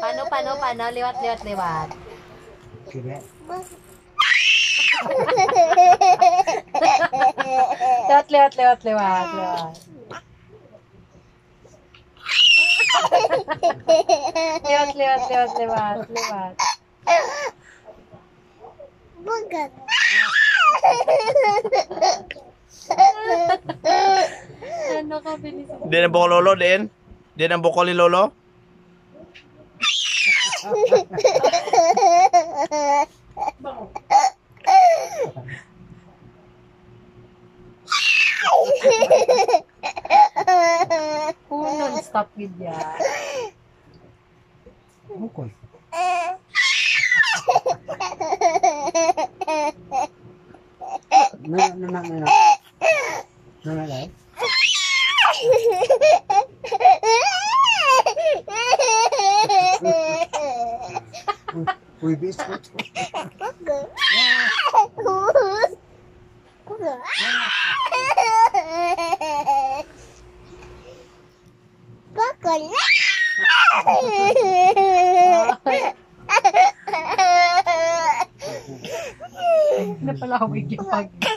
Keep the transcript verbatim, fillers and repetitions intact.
Paano, paano, paano? Liwat, liwat, liwat. Sige. Liwat, liwat, liwat, liwat, liwat. Liwat, liwat, liwat, liwat, liwat. Bugat. Ano ka, bilis? Din ang buko lolo, din? Din ang buko ni lolo? Oh, non-stop gidya. Bukoy. Nana, nana, nana. Nana, nana. Uy, biscuit. Bakal. Napalawig yung pag...